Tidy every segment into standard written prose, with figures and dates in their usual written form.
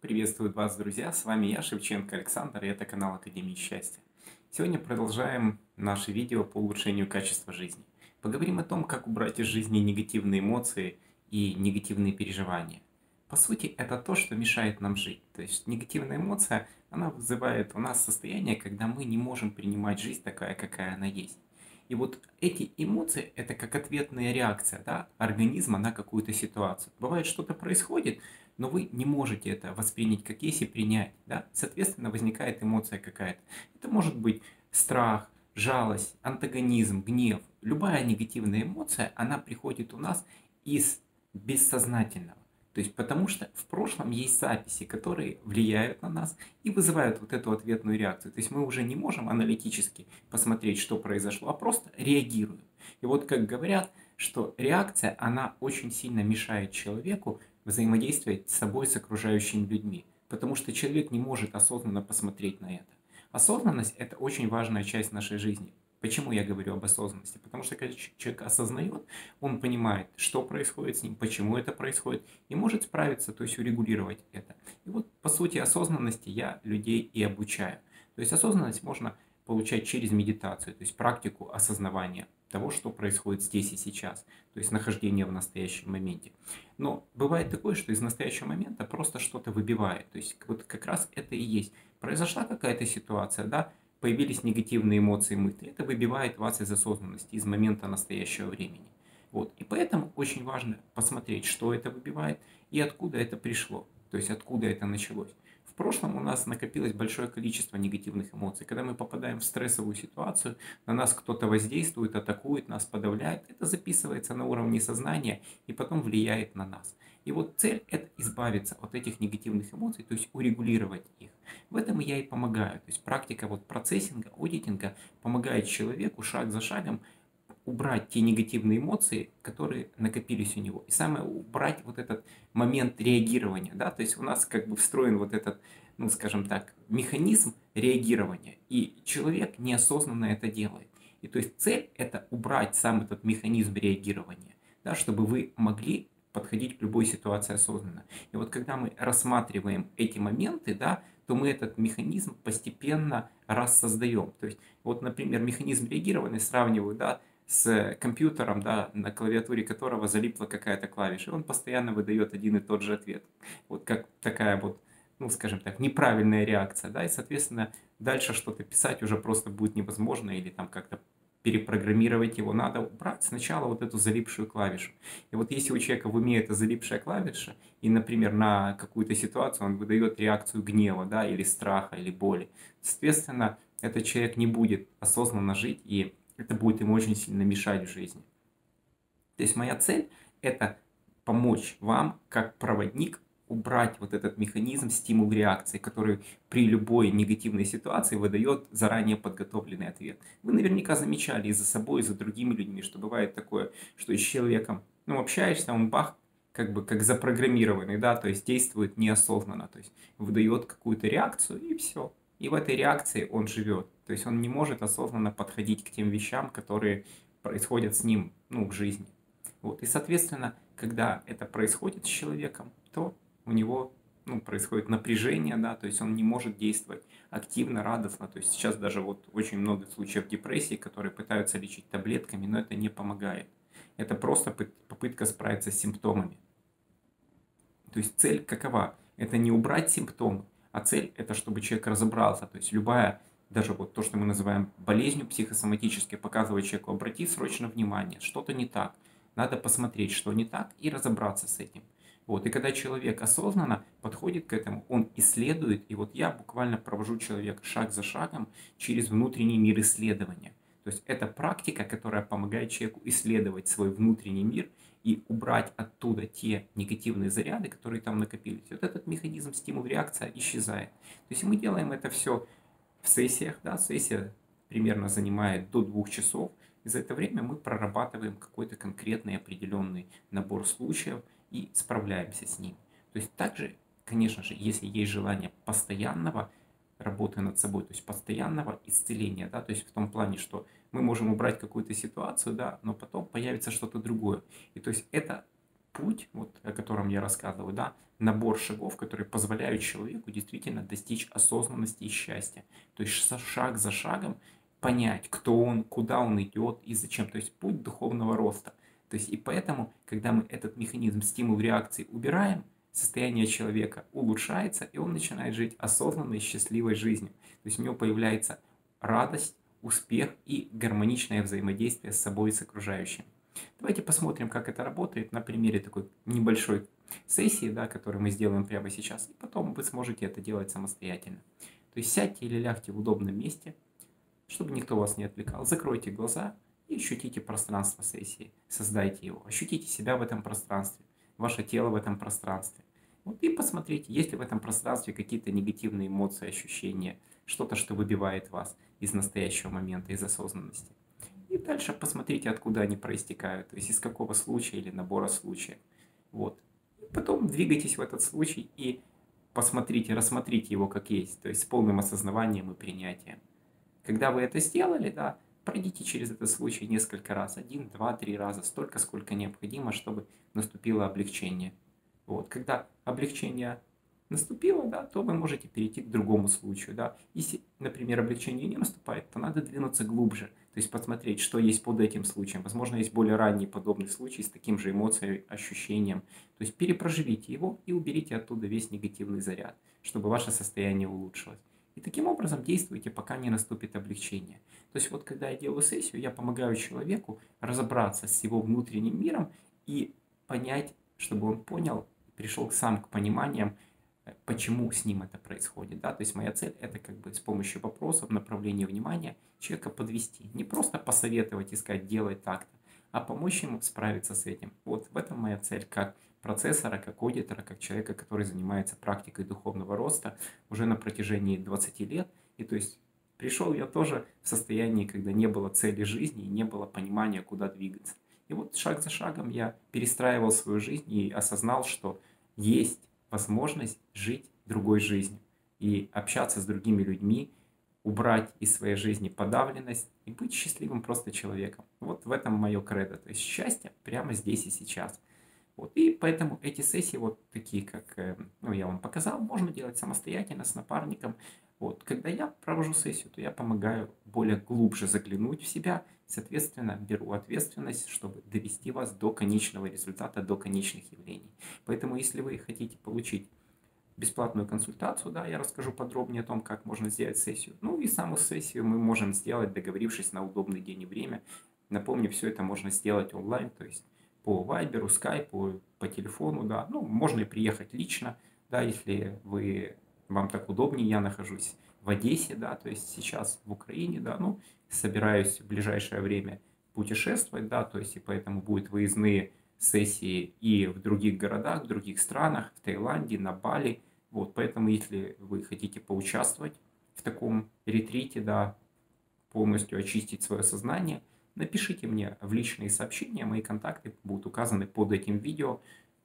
Приветствую вас, друзья! С вами я, Шевченко Александр, и это канал Академии Счастья. Сегодня продолжаем наше видео по улучшению качества жизни. Поговорим о том, как убрать из жизни негативные эмоции и негативные переживания. По сути, это то, что мешает нам жить. То есть негативная эмоция, она вызывает у нас состояние, когда мы не можем принимать жизнь такая, какая она есть. И вот эти эмоции – это как ответная реакция, да, организма на какую-то ситуацию. Бывает, что-то происходит, но вы не можете это воспринять как есть и принять. Да? Соответственно, возникает эмоция какая-то. Это может быть страх, жалость, антагонизм, гнев. Любая негативная эмоция, она приходит у нас из бессознательного. То есть потому что в прошлом есть записи, которые влияют на нас и вызывают вот эту ответную реакцию. То есть мы уже не можем аналитически посмотреть, что произошло, а просто реагируем. И вот как говорят, что реакция, она очень сильно мешает человеку взаимодействовать с собой, с окружающими людьми. Потому что человек не может осознанно посмотреть на это. Осознанность – это очень важная часть нашей жизни. Почему я говорю об осознанности? Потому что когда человек осознает, он понимает, что происходит с ним, почему это происходит, и может справиться, то есть урегулировать это. И вот по сути осознанности я людей и обучаю. То есть осознанность можно получать через медитацию, то есть практику осознавания того, что происходит здесь и сейчас, то есть нахождение в настоящем моменте. Но бывает такое, что из настоящего момента просто что-то выбивает, то есть вот как раз это и есть. Произошла какая-то ситуация, да, появились негативные эмоции, мысли, это выбивает вас из осознанности, из момента настоящего времени. Вот. И поэтому очень важно посмотреть, что это выбивает и откуда это пришло, то есть откуда это началось. В прошлом у нас накопилось большое количество негативных эмоций. Когда мы попадаем в стрессовую ситуацию, на нас кто-то воздействует, атакует, нас подавляет, это записывается на уровне сознания и потом влияет на нас. И вот цель – это избавиться от этих негативных эмоций, то есть урегулировать их. В этом я и помогаю. То есть практика вот процессинга, аудитинга помогает человеку шаг за шагом убрать те негативные эмоции, которые накопились у него. И самое убрать вот этот момент реагирования, да, то есть у нас как бы встроен вот этот, ну скажем так, механизм реагирования, и человек неосознанно это делает. И то есть цель это убрать сам этот механизм реагирования, да, чтобы вы могли подходить к любой ситуации осознанно. И вот когда мы рассматриваем эти моменты, да, то мы этот механизм постепенно рассоздаем. То есть вот, например, механизм реагирования сравниваю, да, с компьютером, да, на клавиатуре которого залипла какая-то клавиша, и он постоянно выдает один и тот же ответ. Вот как такая вот, ну, скажем так, неправильная реакция, да, и, соответственно, дальше что-то писать уже просто будет невозможно, или там как-то перепрограммировать его, надо убрать сначала вот эту залипшую клавишу. И вот если у человека в уме эта залипшая клавиша, и, например, на какую-то ситуацию он выдает реакцию гнева, да, или страха, или боли, соответственно, этот человек не будет осознанно жить, и это будет ему очень сильно мешать в жизни. То есть моя цель – это помочь вам, как проводник, убрать вот этот механизм стимул реакции, который при любой негативной ситуации выдает заранее подготовленный ответ. Вы наверняка замечали и за собой, и за другими людьми, что бывает такое, что с человеком, ну, общаешься, он бах, как бы как запрограммированный, да, то есть действует неосознанно, то есть выдает какую-то реакцию и все. И в этой реакции он живет. То есть он не может осознанно подходить к тем вещам, которые происходят с ним, ну, в жизни. Вот. И, соответственно, когда это происходит с человеком, то у него, ну, происходит напряжение, да, то есть он не может действовать активно, радостно. То есть сейчас даже вот очень много случаев депрессии, которые пытаются лечить таблетками, но это не помогает. Это просто попытка справиться с симптомами. То есть цель какова? Это не убрать симптомы, а цель это чтобы человек разобрался. То есть любая, даже вот то, что мы называем болезнью психосоматической, показывает человеку: обрати срочно внимание, что-то не так. Надо посмотреть, что не так, и разобраться с этим. Вот. И когда человек осознанно подходит к этому, он исследует, и вот я буквально провожу человека шаг за шагом через внутренний мир исследования. То есть это практика, которая помогает человеку исследовать свой внутренний мир и убрать оттуда те негативные заряды, которые там накопились. Вот этот механизм стимул-реакция исчезает. То есть мы делаем это все в сессиях, да, сессия примерно занимает до 2 часов, и за это время мы прорабатываем какой-то конкретный определенный набор случаев и справляемся с ним. То есть также, конечно же, если есть желание постоянного работы над собой, то есть постоянного исцеления, да, то есть в том плане, что мы можем убрать какую-то ситуацию, да, но потом появится что-то другое. И то есть это путь, вот, о котором я рассказываю, да, набор шагов, которые позволяют человеку действительно достичь осознанности и счастья. То есть шаг за шагом понять, кто он, куда он идет и зачем. То есть путь духовного роста. То есть и поэтому, когда мы этот механизм стимул-реакции убираем, состояние человека улучшается, и он начинает жить осознанной, счастливой жизнью. То есть у него появляется радость, успех и гармоничное взаимодействие с собой и с окружающим. Давайте посмотрим, как это работает на примере такой небольшой сессии, да, которую мы сделаем прямо сейчас, и потом вы сможете это делать самостоятельно. То есть сядьте или лягте в удобном месте, чтобы никто вас не отвлекал. Закройте глаза и ощутите пространство сессии. Создайте его. Ощутите себя в этом пространстве, ваше тело в этом пространстве. Вот и посмотрите, есть ли в этом пространстве какие-то негативные эмоции, ощущения, что-то, что выбивает вас из настоящего момента, из осознанности. И дальше посмотрите, откуда они проистекают, то есть из какого случая или набора случаев. Вот. И потом двигайтесь в этот случай и посмотрите, рассмотрите его как есть, то есть с полным осознаванием и принятием. Когда вы это сделали, да, пройдите через этот случай несколько раз, 1, 2, 3 раза, столько, сколько необходимо, чтобы наступило облегчение. Вот. Когда облегчение наступило, да, то вы можете перейти к другому случаю. Да. Если, например, облегчение не наступает, то надо двинуться глубже, то есть посмотреть, что есть под этим случаем. Возможно, есть более ранний подобный случай с таким же эмоцией, ощущением. То есть перепроживите его и уберите оттуда весь негативный заряд, чтобы ваше состояние улучшилось. И таким образом действуйте, пока не наступит облегчение. То есть вот когда я делаю сессию, я помогаю человеку разобраться с его внутренним миром и понять, чтобы он понял, пришел сам к пониманиям, почему с ним это происходит. Да? То есть моя цель это как бы с помощью вопросов, направления внимания человека подвести. Не просто посоветовать и сказать делай так-то, а помочь ему справиться с этим. Вот в этом моя цель как процессора, как аудитора, как человека, который занимается практикой духовного роста уже на протяжении 20 лет. И то есть пришел я тоже в состоянии, когда не было цели жизни и не было понимания, куда двигаться. И вот шаг за шагом я перестраивал свою жизнь и осознал, что есть возможность жить другой жизнью и общаться с другими людьми, убрать из своей жизни подавленность и быть счастливым просто человеком. Вот в этом мое кредо. То есть счастье прямо здесь и сейчас. Вот. И поэтому эти сессии, вот такие, как я вам показал, можно делать самостоятельно с напарником. Вот. Когда я провожу сессию, то я помогаю более глубже заглянуть в себя, соответственно, беру ответственность, чтобы довести вас до конечного результата, до конечных явлений. Поэтому, если вы хотите получить бесплатную консультацию, да, я расскажу подробнее о том, как можно сделать сессию. Ну и саму сессию мы можем сделать, договорившись на удобный день и время. Напомню, все это можно сделать онлайн, то есть по Вайберу, Скайпу, по телефону, да. Ну, можно и приехать лично, да, если вам так удобнее. Я нахожусь в Одессе, да, то есть сейчас в Украине, да, ну, собираюсь в ближайшее время путешествовать, да, то есть и поэтому будут выездные сессии и в других городах, в других странах, в Таиланде, на Бали. Вот, поэтому, если вы хотите поучаствовать в таком ретрите, да, полностью очистить свое сознание, напишите мне в личные сообщения, мои контакты будут указаны под этим видео.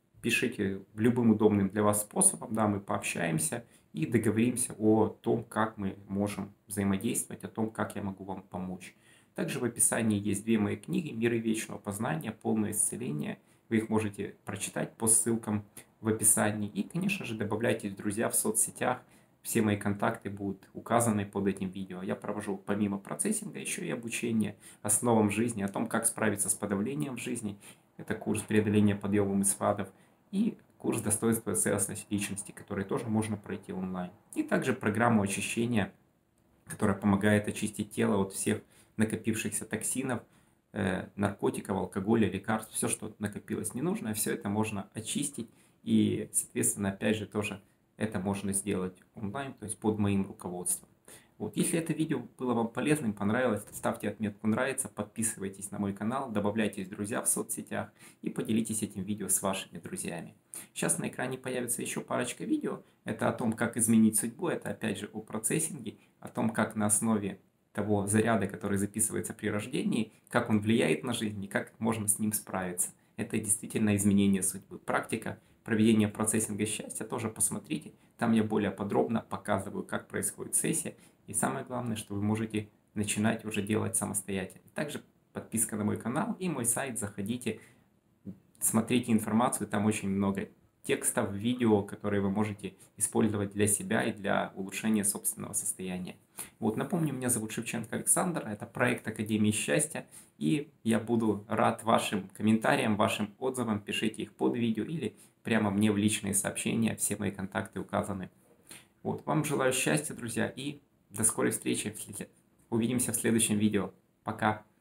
Пишите любым удобным для вас способом, да, мы пообщаемся и договоримся о том, как мы можем взаимодействовать, о том, как я могу вам помочь. Также в описании есть 2 мои книги «Миры вечного познания», «Полное исцеление». Вы их можете прочитать по ссылкам в описании. И, конечно же, добавляйтесь в друзья в соцсетях. Все мои контакты будут указаны под этим видео. Я провожу помимо процессинга еще и обучение основам жизни, о том, как справиться с подавлением в жизни. Это курс преодоления подъемом из фадов и курс достоинства и целостности личности, который тоже можно пройти онлайн. И также программу очищения, которая помогает очистить тело от всех накопившихся токсинов, наркотиков, алкоголя, лекарств, все, что накопилось ненужное, все это можно очистить. И, соответственно, опять же, тоже это можно сделать онлайн, то есть под моим руководством. Вот. Если это видео было вам полезным, понравилось, ставьте отметку «Нравится», подписывайтесь на мой канал, добавляйтесь в друзья в соцсетях и поделитесь этим видео с вашими друзьями. Сейчас на экране появится еще парочка видео. Это о том, как изменить судьбу, это опять же о процессинге, о том, как на основе того заряда, который записывается при рождении, как он влияет на жизнь и как можно с ним справиться. Это действительно изменение судьбы. Практика проведения процессинга счастья тоже посмотрите. Там я более подробно показываю, как происходит сессия. И самое главное, что вы можете начинать уже делать самостоятельно. Также подписка на мой канал и мой сайт. Заходите, смотрите информацию, там очень много текстов, видео, которые вы можете использовать для себя и для улучшения собственного состояния. Вот, напомню, меня зовут Шевченко Александр, это проект Академии Счастья, и я буду рад вашим комментариям, вашим отзывам, пишите их под видео или прямо мне в личные сообщения, все мои контакты указаны. Вот, вам желаю счастья, друзья, и до скорой встречи, увидимся в следующем видео. Пока!